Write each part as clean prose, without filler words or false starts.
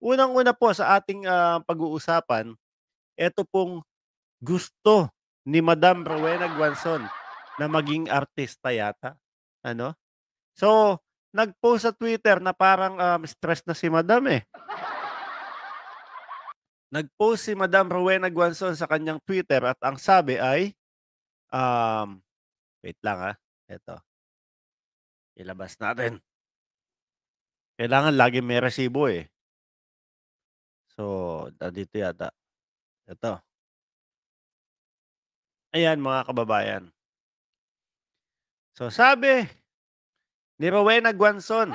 Unang-una po sa ating, pag-uusapan, eto pong gusto ni Madam Rowena Guanzon na maging artista yata, ano? So, nag-post sa Twitter na parang, stress na si madam, eh. Nag-post si Madam Rowena Guanzon sa kanyang Twitter at ang sabi ay, um, wait lang, eto, ilabas natin. Kailangan laging may resibo, eh. So, nandito yata, eto. Ayan mga kababayan. So, sabi ni Rowena Guanzon,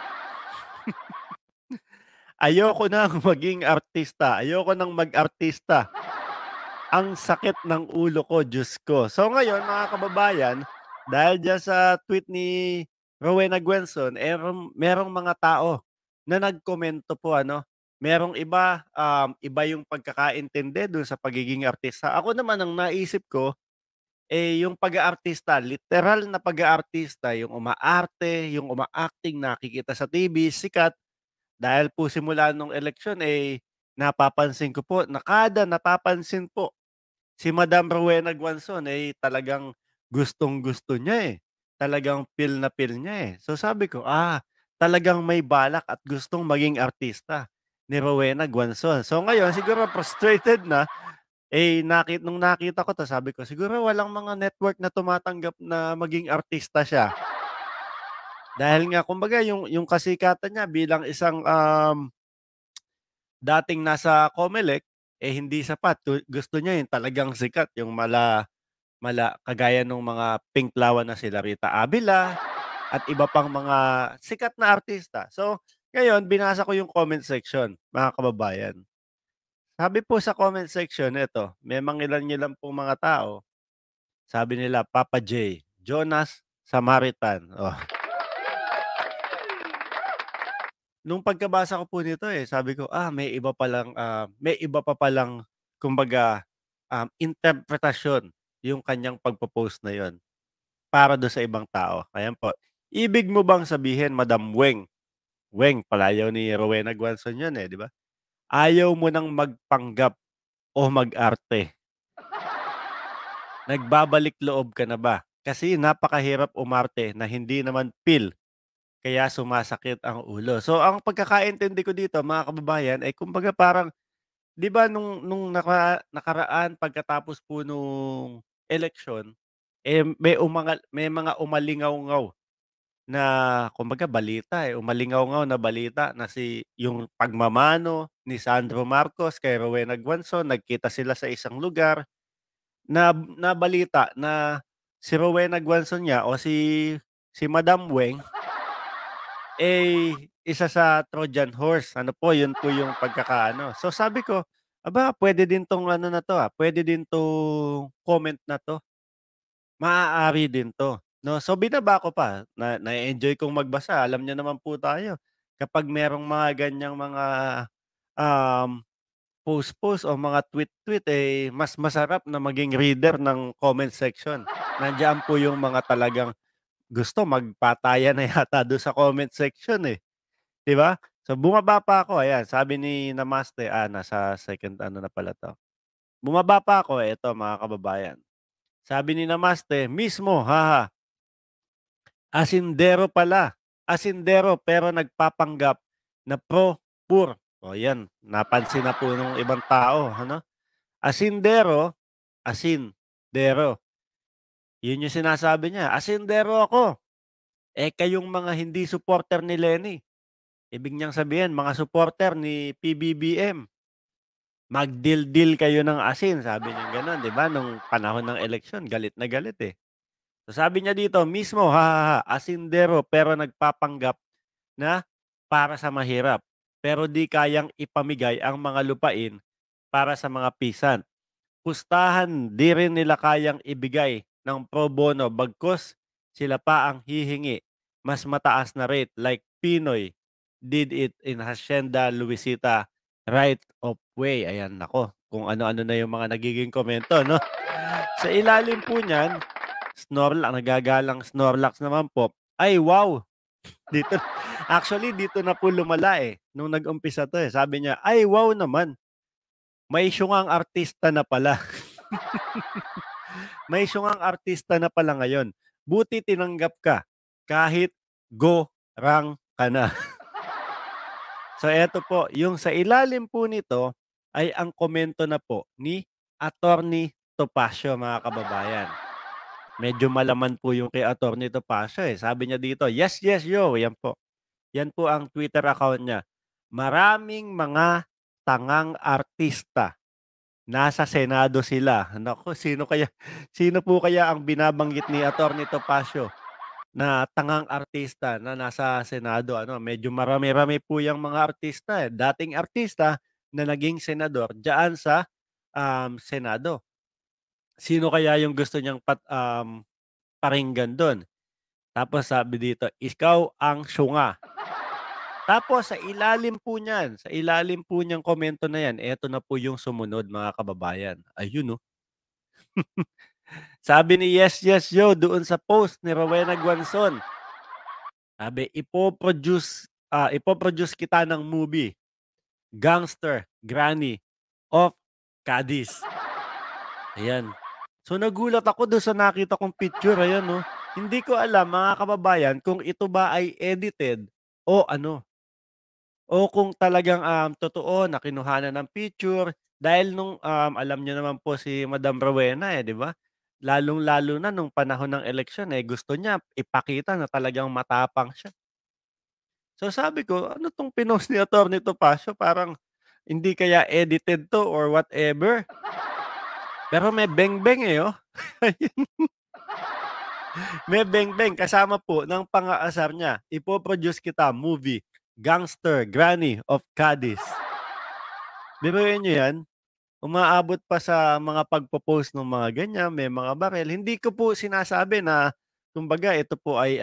"Ayoko ng maging artista, ayoko ng mag-artista. Ang sakit ng ulo ko, Diyos ko." So ngayon mga kababayan, dahil diyan sa tweet ni Rowena Guanzon, merong mga tao na nagkomento po ano. Merong iba, iba yung pagkakaintindi dun sa pagiging artista. Ako naman ang naisip ko, yung pag-aartista, literal na pag-aartista, yung umaarte, yung uma-acting, nakikita sa TV, sikat. Dahil po simula nung eleksyon, napapansin ko po na kada napapansin po si Madam Rowena Guanzon, talagang gustong-gusto niya, eh. Talagang feel na feel niya, eh. So sabi ko, talagang may balak at gustong maging artista ni Rowena Guanzon. So ngayon siguro frustrated na, nung nakita ko 'to sabi ko, siguro walang mga network na tumatanggap na maging artista siya. Dahil nga kumbaga yung kasikatan niya bilang isang, dating nasa Comelec, hindi sapat. Gusto niya yung talagang sikat, yung kagaya nung mga Pink Lawan na sila Rita Avila at iba pang mga sikat na artista. So, ngayon binasa ko yung comment section, mga kababayan. Sabi po sa comment section, eto, may mangilan-ngilan pong mga tao. Sabi nila, "Papa J, Jonas Samaritan." Oh, nung pagkabasa ko po nito, sabi ko, may iba pa palang kumbaga, interpretasyon yung kanyang pagpo-post na yun. Para dun sa ibang tao, ayan po. Ibig mo bang sabihin, Madam Weng, Weng palayaw ni Rowena Guanzon yun, 'di ba? Ayaw mo ng magpanggap o mag-arte, nagbabalik loob ka na ba? Kasi napakahirap umarte na hindi naman feel, kaya sumasakit ang ulo. So, ang pagkakaintindi ko dito mga kababayan ay kumbaga parang 'di ba nung nakaraan pagkatapos po nung eleksyon, may mga umalingaw-ngaw na kumbaga balita, umalingaw-ngaw na balita na yung pagmamano ni Sandro Marcos kay Rowena Guanzon, nagkita sila sa isang lugar, na balita na si Rowena Guanzon nga o si Madam Weng, isa sa Trojan horse, ano po, yun po yung pagkakaano. So sabi ko, aba puwede din 'tong ano na 'to, puwede din 'tong comment na 'to. Maaari din 'to, 'no. So binaba ko pa, na-e-enjoy kong magbasa. Alam niyo naman po tayo, kapag merong mga ganiyang mga, um, post-post o mga tweet-tweet, mas masarap na maging reader ng comment section. Nandiyan po yung mga talagang gusto magpatayan na yata dun sa comment section, 'di ba? So bumaba pa ako, ayan, sabi ni Namaste, nasa second ano na pala 'to. Bumaba pa ako, eto mga kababayan. Sabi ni Namaste, "Mismo, haha. Asindero pala, asindero pero nagpapanggap na pro-poor." O yan, napansin na po nung ibang tao, ano? Asindero, asindero. Yun yung sinasabi niya, "Asindero ako, kayong mga hindi supporter ni Lenny." Ibig niyang sabihin mga supporter ni PBBM, "Mag-deal-deal kayo ng asin." Sabi niyang gano'n, 'di ba, nung panahon ng eleksyon galit na galit, eh. So sabi niya dito, "Mismo, hahaha, asindero pero nagpapanggap na para sa mahirap, pero di kayang ipamigay ang mga lupain para sa mga pisan. Pustahan di rin nila kayang ibigay ng pro bono bagkus sila pa ang hihingi mas mataas na rate like Pinoy did it in Hacienda Luisita right of way." Ayan, nako, kung ano-ano na yung mga nagiging komento, 'no? Sa ilalim po niyan, nagagalang Snorlax naman po, "Ay wow, dito Actually dito na po lumala, eh, nung nag-umpisa 'to, eh. Sabi niya, "Ay wow naman, may syungang artista na pala." May syungang artista na pala ngayon. Buti tinanggap ka kahit go-rang ka na. So eto po, yung sa ilalim po nito ay ang komento na po ni Attorney Topacio, mga kababayan. Medyo malaman po yung kay Attorney Topacio, eh. Sabi niya dito, "Yes, yes, yo." Yan po. Yan po ang Twitter account niya. Maraming mga tangang artista, nasa Senado sila. Naku, sino po kaya ang binabanggit ni Attorney Topacio na tangang artista na nasa Senado? Ano, medyo marami-rami po yang mga artista, eh. Dating artista na naging senador diyaan sa, Senado. Sino kaya yung gusto niyang pakinggan dun? Tapos sabi dito, "Ikaw ang syunga." Tapos sa ilalim po niyang komento na yan, eto na po yung sumunod, mga kababayan. Ayun, oh. Sabi ni Yes Yes Yo doon sa post ni Rowena Guanzon, sabi, "Ipo-produce kita ng movie, Gangster Granny of Cadiz." Ayan. So nagulat ako dun sa nakita kong picture, ayan, oh. Hindi ko alam, mga kababayan, kung ito ba ay edited o ano. O kung talagang, totoo na kinuhanan ng picture dahil nung, alam niyo naman po si Madam Rowena, eh, 'di ba? Lalong-lalo na nung panahon ng eleksyon, eh, gusto niya ipakita na talagang matapang siya. So sabi ko, "Ano 'tong pinost ni Attorney Topacio, parang hindi kaya edited 'to or whatever?" Pero may bengbeng, eh, oh. May bengbeng kasama po ng pang-aasar niya, "Ipo-produce kita movie, Gangster Granny of Cadiz." Biruin niyo 'yan. Umaabot pa sa mga pagpo-post nung mga ganyan, may mga barel. Hindi ko po sinasabi na kumbaga ito po ay,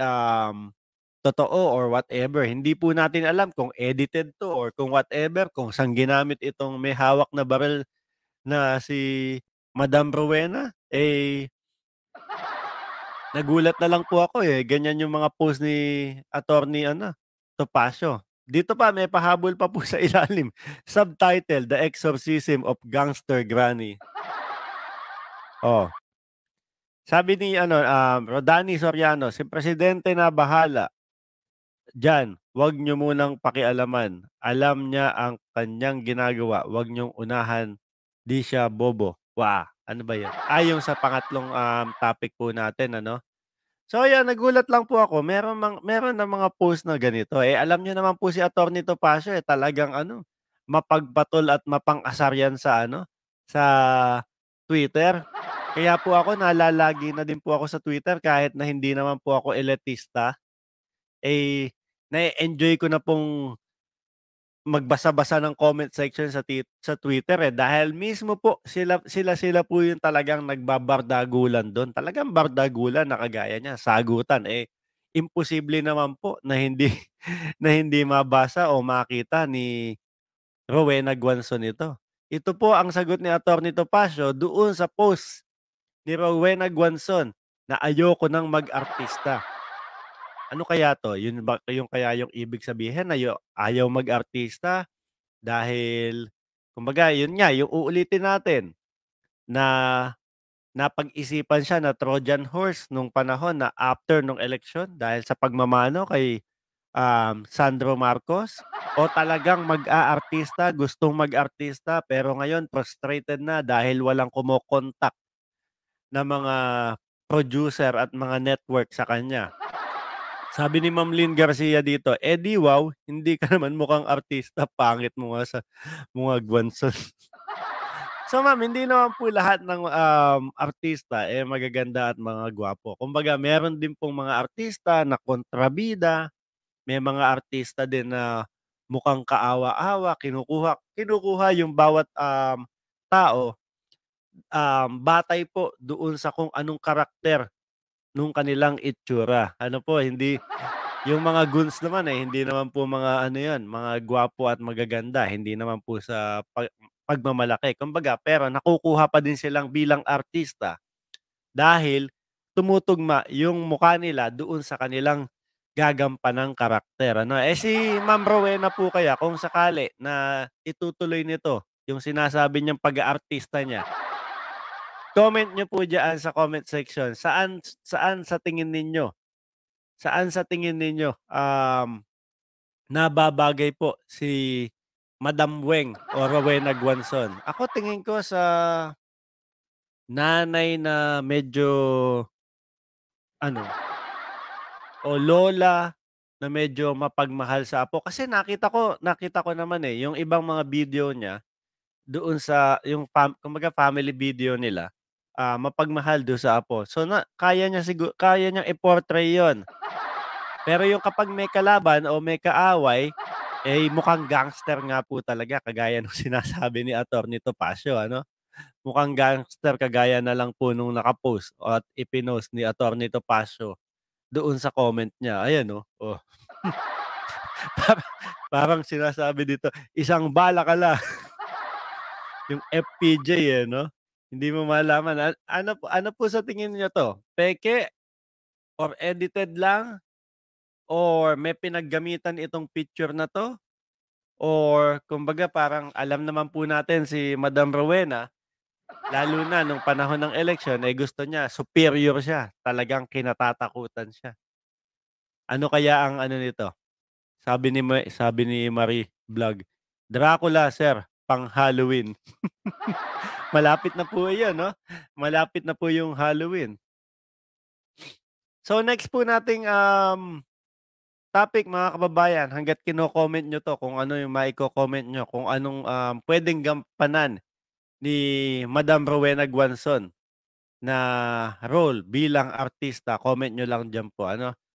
totoo or whatever. Hindi po natin alam kung edited 'to or kung whatever, kung saan ginamit itong may hawak na barel na si Madam Rowena. Eh, nagulat na lang po ako, eh, ganyan yung mga post ni Attorney ano, Topacio. Dito pa may pahabol pa po sa ilalim, subtitle, "The Exorcism of Gangster Granny." Oh. Sabi ni ano, Rodani Soriano, "Si presidente na bahala diyan, 'wag niyo munang pakialaman. Alam niya ang kanyang ginagawa, 'wag niyong unahan, 'di siya bobo." Ano ba 'yun? Yung sa pangatlong, topic po natin ano. So ayan, nagulat lang po ako, meron ng mga post na ganito. Eh, alam niyo naman po si Attorney Topacio, eh, talagang ano, mapagpatol at mapang-asar 'yan sa ano, sa Twitter. Kaya po ako nalalagi na din po ako sa Twitter kahit na hindi naman po ako elitista, eh, na enjoy ko na pong magbasa-basa ng comment section sa Twitter, eh, dahil mismo po sila po yung talagang nagbabardagulan dun, talagang bardagulan na kagaya niya, sagutan, eh, imposible naman po na hindi na hindi mabasa o makita ni Rowena Guanzon ito. Ito po ang sagot ni Attorney Topacio doon sa post ni Rowena Guanzon na ayoko ng mag-artista. Ano kaya 'to? Yun ba yung kaya yung ibig sabihin na ayaw mag-artista dahil kumbaga yun nga, yung uulitin natin na napag-isipan siya na Trojan horse nung panahon na after nung eleksyon dahil sa pagmamano kay, Sandro Marcos o talagang mag-aartista, gustong mag-artista pero ngayon frustrated na dahil walang kumokontak na mga producer at mga network sa kanya. Sabi ni Ma'am Lynn Garcia dito, "Eh, di wow, hindi ka naman mukhang artista, pangit mo nga sa mga gwanson." So ma'am, hindi naman po lahat ng, artista, eh, magaganda at mga gwapo. Kumbaga meron din pong mga artista na kontrabida, may mga artista din na mukhang kaawa-awa, kinukuha kinukuha yung bawat, tao, batay po doon sa kung anong karakter nung kanilang itsura. Ano po, hindi yung mga goons naman, eh, hindi naman po mga ano 'yun, mga gwapo at magaganda, hindi naman po sa pagmamalaki. Kumbaga, pero nakukuha pa din silang bilang artista dahil tumutugma yung mukha nila doon sa kanilang gagampanang karakter ano. Eh, si Ma'am Rowena po kaya kung sakali na itutuloy nito yung sinasabi niyang pag-aartista niya, comment niyo po diyaan sa comment section, saan sa tingin ninyo, nababagay po si Madam Weng o Rowena Guanzon? Ako tingin ko sa nanay na medyo ano, o lola na medyo mapagmahal sa apo. Kasi nakita ko naman, eh, yung ibang mga video niya doon sa yung kumbaga family video nila, mapagmahal dun sa apo. So kaya niyang i-portray yun. Pero yung kapag may kalaban o may kaaway, eh, mukhang gangster nga po talaga kagaya nung sinasabi ni Attorney Topacio ano. Mukhang gangster kagaya na lang po nung naka-post at ipinost ni Attorney Topacio doon sa comment niya, ayan oh, oh. Parang parang sinasabi dito, "Isang bala ka lang." Yung FPJ, eh, 'no? Hindi mo malaman ano po sa tingin niyo 'to, peke or edited lang or may pinaggamitan itong picture na 'to or kumbaga parang alam naman po natin si Madam Rowena, lalo na nung panahon ng eleksyon, eh, gusto niya superior siya, talagang kinatatakutan siya. Ano kaya ang ano nito? Sabi ni Marie Vlog, "Dracula sir, pang-Halloween." Malapit na po iyon 'no, malapit na po yung Halloween. So next po nating, topic mga kababayan hangga't kino-comment niyo 'to kung ano yung maiko-comment niyo, kung anong, puwedeng gampanan ni Madam Rowena Guanzon na role bilang artista, comment niyo lang diyan po ano.